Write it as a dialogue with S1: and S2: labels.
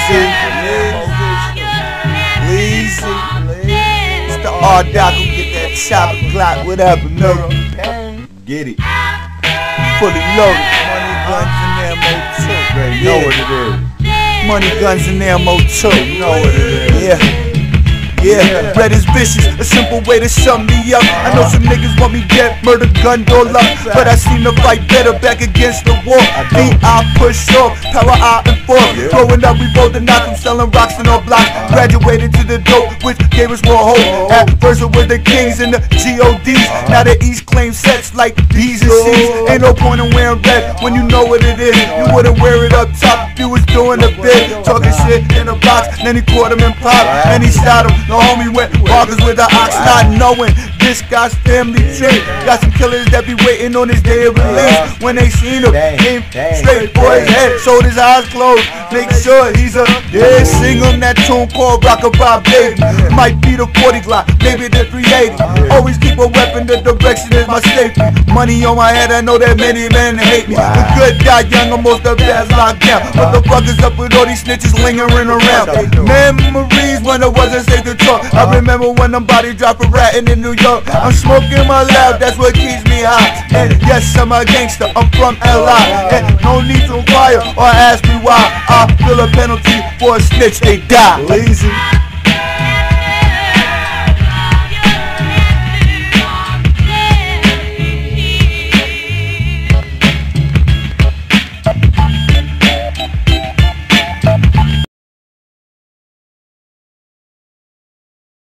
S1: It's the R-Doc who get that chopper, Glock, whatever, nigga. Get it. Fully loaded. Money, guns, and ammo too.
S2: You know what it is.
S1: Money, guns, and ammo too.
S2: You know what it is.
S1: Yeah, bread is vicious, a simple way to sum me up. I know some niggas want me dead, murder, gun, door up, but I seem to fight better back against the wall. I push off, power I enforce. Growing up, we rolled the knock, I'm selling rocks in our blocks. Graduated to the dope, which gave us more hope. At first it was the kings and the GODs. Now the East claims sets like B's and C's. Ain't no point in wearing red when you know what it is. You wouldn't wear it up top if you was doing a bit. Talking shit in a box, then he caught him and pop, and he shot him. The homie went bonkers with the ox, not knowing this guy's family tree. Got some killers that be waiting on his day of release. When they seen him, came straight for his head, showed his eyes closed. Make sure he's a dead. Sing him that tune called Rockabye Baby. Might be the 40 Glock, maybe the 380. Always keep a weapon, the direction is my safety. Money on my head, I know that many men hate me. The good die young, almost the best locked down. But the fuck is up with all these snitches lingering around? Memories when it wasn't safe to talk. I remember when them body dropping ratting in New York. I'm smoking my loud, that's what keeps me high. And yes, I'm a gangster, I'm from LI. And no need to inquire or ask me why. I feel a penalty for a snitch, they die. Lazy.